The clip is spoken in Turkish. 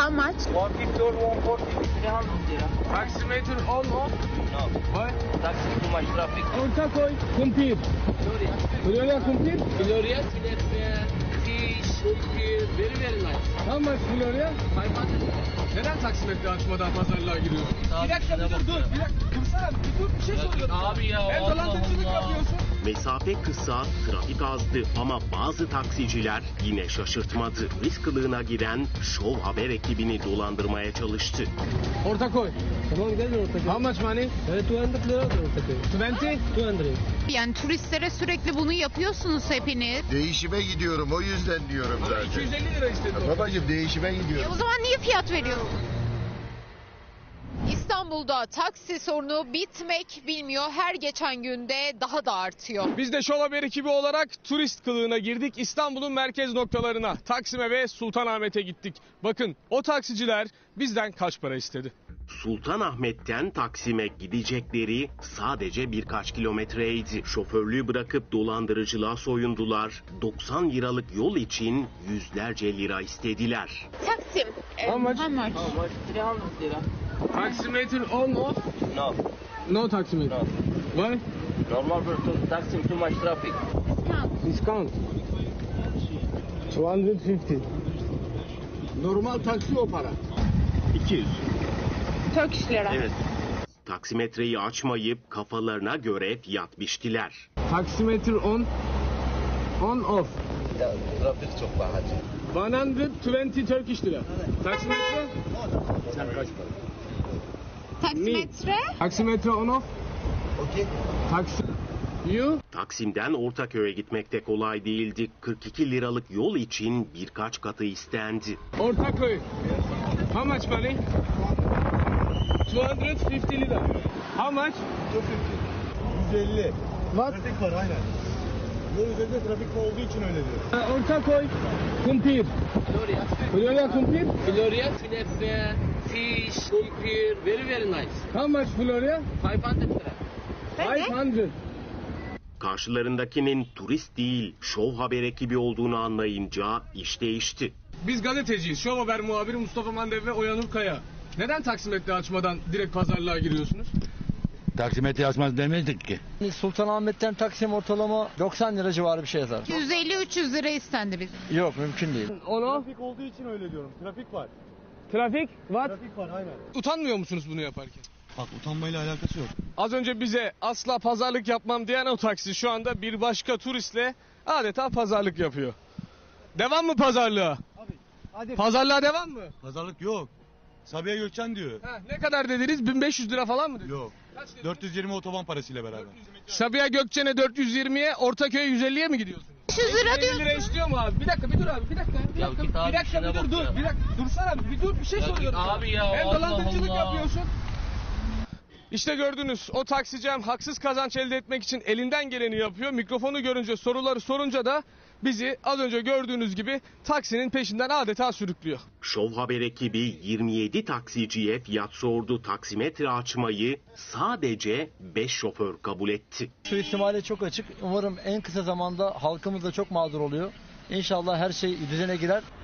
How much? 150 or 140, 300 lira. Taximeter on off. No. Why? Taxi too much traffic. Orta koy. Kumpir. Gloria. Gloria kumpir. Gloria, tilapia, fish, kumpir, very very nice. How much Gloria? 500. Neden taksimetre açmadan pazarlığa giriyorsun? Abi, Bir dakika şuna bir dur bak dur. ya. Bir dakika dursana. Bir dur bir şey soruyorum. Abi ya, Hem Allah dolandırıcılık Allah. yapıyorsun. Mesafe kısa, trafik azdı ama bazı taksiciler yine şaşırtmadı. Risk kılığına giren Şov Haber ekibini dolandırmaya çalıştı. Orta koy. Tamam gel orta koy. How much money? 200 lira orta koy. 20? 200. Yani turistlere sürekli bunu yapıyorsunuz hepiniz. Değişime gidiyorum, o yüzden diyorum Ama zaten. 250 lira istedi o. Babacığım değişime gidiyorum. O zaman niye fiyat veriyorsun? İstanbul'da taksi sorunu bitmek bilmiyor. Her geçen günde daha da artıyor. Biz de Şov Haber ekibi olarak turist kılığına girdik. İstanbul'un merkez noktalarına, Taksim'e ve Sultanahmet'e gittik. Bakın o taksiciler bizden kaç para istedi? Sultanahmet'ten Taksim'e gidecekleri sadece birkaç kilometreydi. Şoförlüğü bırakıp dolandırıcılığa soyundular. 90 liralık yol için yüzlerce lira istediler. Taksim. How much? How much? How much? 300 lira. Taksimetre on off? No. No taksimetre. No. Why? Normal person, taxi too much traffic. Discount. 250. Normal taksi o para. 200. Turkish lira. Evet. Taksimetreyi açmayıp kafalarına göre fiyat biçtiler. Taksimetre on off. Ya, trafik çok pahalı. 120 Turkish lira. Taksimetre? Sen kaç para? Taksimetre? Taksimetre on off. Okay. Taksi. You? Taksim'den Ortaköy'e gitmek de kolay değildi. 42 liralık yol için birkaç katı istendi. Ortaköy. How much money? 250 lira. How much? 150. What? Trafik var aynen. Yol üzerinde trafik olduğu için öyle diyor. Ortaköy. Kumpir. Gloria. Gloria kumpir. Gloria, tilapia, fish, kumpir, very very nice. How much Gloria? 500 lira. 500. Karşılarındakinin turist değil, Şov Haber ekibi olduğunu anlayınca iş değişti. Biz gazeteciyiz. Şov Haber muhabiri Mustafa Mandev ve Oyanur Kaya. Neden taksimetre açmadan direkt pazarlığa giriyorsunuz? Taksimetre açmaz demedik ki. Sultanahmet'ten Taksim ortalama 90 lira civarı bir şey yazar. 250-300 lira istendi bizim. Yok mümkün değil. Onu? Trafik olduğu için öyle diyorum. Trafik var. Trafik? What? Trafik var aynen. Utanmıyor musunuz bunu yaparken? Bak utanmayla alakası yok. Az önce bize asla pazarlık yapmam diyen o taksi şu anda bir başka turistle adeta pazarlık yapıyor. Devam mı pazarlığa? Hadi. Pazarlığa devam mı? Pazarlık yok. Sabiha Gökçen diyor. Ha, ne kadar dediniz? 1500 lira falan mı dediniz? Yok. Kaç dediniz? 420 otoban parasıyla beraber. Sabiha Gökçen'e 420'ye, Ortaköy'e 150'ye mi gidiyorsunuz? 500 lira 50 lira diyorsun. istiyor mu abi? Bir dakika bir dur abi bir dakika. Bir Ya dakika git abi, bir dakika işine bir dur bak dur. ya. Bir dakika dursana bir dur bir şey Ya soruyorum. git abi ya, Hem Allah dolandırıcılık Allah. yapıyorsun. İşte gördünüz o taksici hem haksız kazanç elde etmek için elinden geleni yapıyor. Mikrofonu görünce soruları sorunca da bizi az önce gördüğünüz gibi taksinin peşinden adeta sürüklüyor. Şov Haber ekibi 27 taksiciye fiyat sordu. Taksimetre açmayı sadece 5 şoför kabul etti. Suistimali çok açık. Umarım en kısa zamanda halkımız da çok mağdur oluyor. İnşallah her şey düzene girer.